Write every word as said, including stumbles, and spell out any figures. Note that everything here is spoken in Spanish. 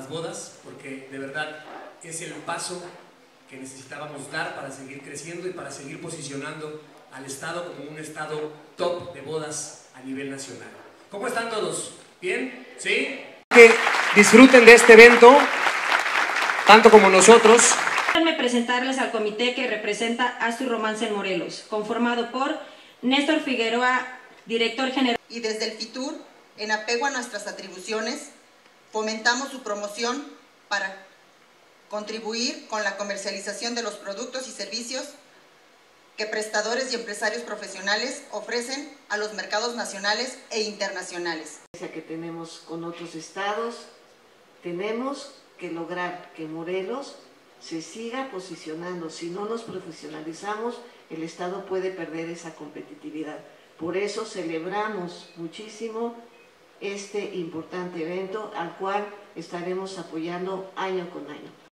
las bodas, porque de verdad es el paso que necesitábamos dar para seguir creciendo y para seguir posicionando al Estado como un Estado top de bodas a nivel nacional. ¿Cómo están todos? ¿Bien? ¿Sí? Que disfruten de este evento, tanto como nosotros. Déjenme presentarles al comité que representa Astur Romance en Morelos, conformado por Néstor Figueroa, director general. Y desde el FITUR, en apego a nuestras atribuciones, fomentamos su promoción para contribuir con la comercialización de los productos y servicios que prestadores y empresarios profesionales ofrecen a los mercados nacionales e internacionales. Que tenemos con otros estados, tenemos que lograr que Morelos se siga posicionando. Si no nos profesionalizamos, el Estado puede perder esa competitividad. Por eso celebramos muchísimo este importante evento al cual estaremos apoyando año con año.